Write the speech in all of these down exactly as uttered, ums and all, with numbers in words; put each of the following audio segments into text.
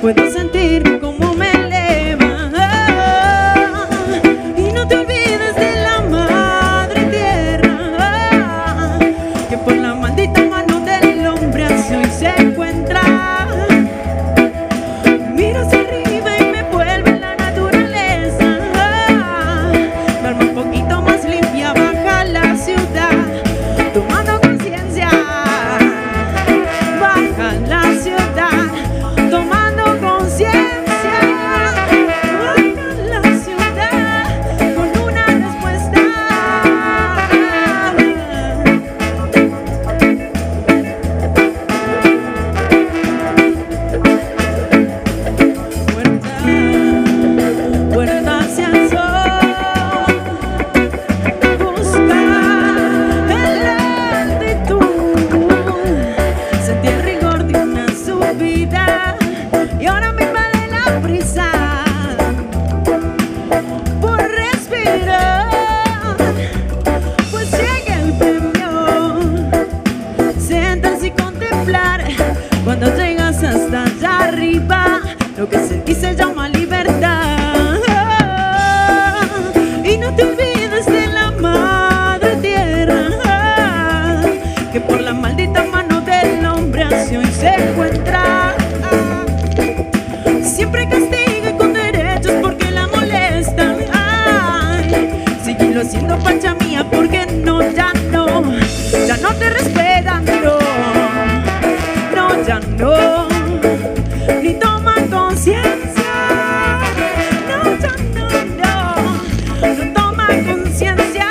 puedo sentir cómo me eleva. Y no te olvides de la madre tierra, que por la maldita mano del hombre así hoy se encuentra. Miro hacia arriba y me vuelve la naturaleza. Mi alma un poquito más limpia, baja la ciudad, tomando conciencia. Baja la ciudad, tomando conciencia. Baja la ciudad con una respuesta. Puerta, puerta hacia el sol. Busca en la altitud. Sentí el rigor de una subida y ahora me invade la prisa por respirar. Pues llega el premio, sentarse y contemplar. Cuando llegas hasta allá arriba, lo que sentí se llama libertad. Y no te olvides de la madre tierra, que por la maldita mano del hombre así hoy se encuentra. Siempre castiga y con derechos porque la molestan. Ay, síguelo haciendo, pancha mía, porque no, ya no, ya no te respetan, no, no, ya no, ni toman conciencia, no, ya no, no, no toman conciencia.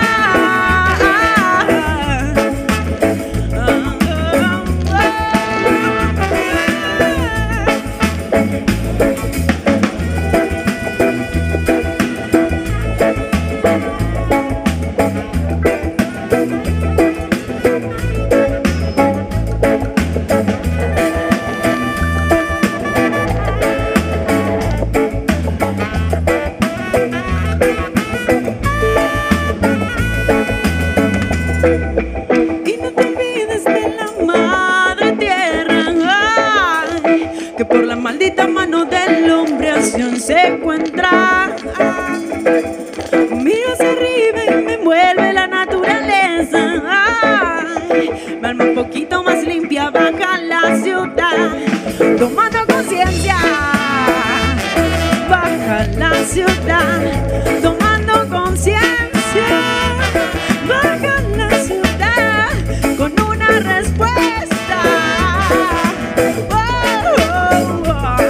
Y no te olvides de la madre tierra, ay, que por la maldita mano del hombre así hoy se encuentra. Miro hacia arriba y me envuelve la naturaleza. Ay, mi alma un poquito más limpia, baja la ciudad, tomando conciencia. Baja la ciudad, tomando conciencia. Baja la ciudad con una respuesta. Oh, oh, oh, oh,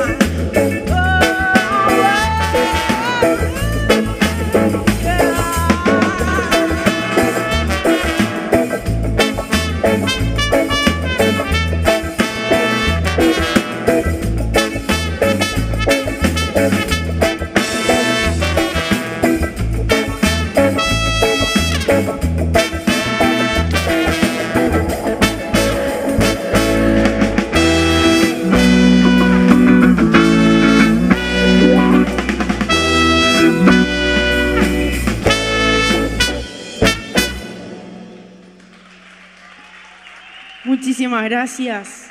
muchísimas gracias.